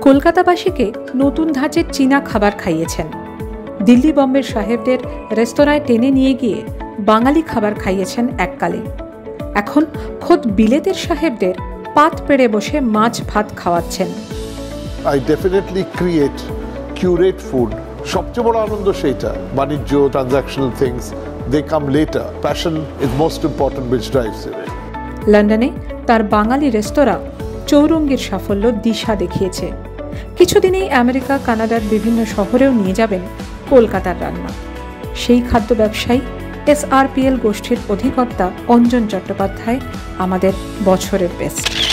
কলকাতাবাসীকে নতুন ধাঁচের চীনা খাবার খাইয়েছেন। দিল্লি বম্বের সাহেবদের রেস্তোরাঁয় টেনে নিয়ে গিয়ে বাঙালি খাবার খাইয়েছেন এককালে। এখন খোদ বিলেতের সাহেবদের পাত পেড়ে বসে মাছ ভাত খাওয়াচ্ছেন। I definitely curate food. সবচেয়ে বড় আনন্দ সেইটা। বাণিজ্য, transactional things, they come later. Passion is most important, which drives it. লন্ডনে তার বাঙালি রেস্তোরাঁ চৌরঙ্গীর সাফল্য দিশা দেখিয়েছে। কিছুদিনেই আমেরিকা, কানাডার বিভিন্ন শহরেও নিয়ে যাবেন কলকাতার রান্না। সেই খাদ্য ব্যবসায়ী এসআরপিএল গোষ্ঠীর অধিকর্তা অঞ্জন চট্টোপাধ্যায় আমাদের বছরের বেস্ট।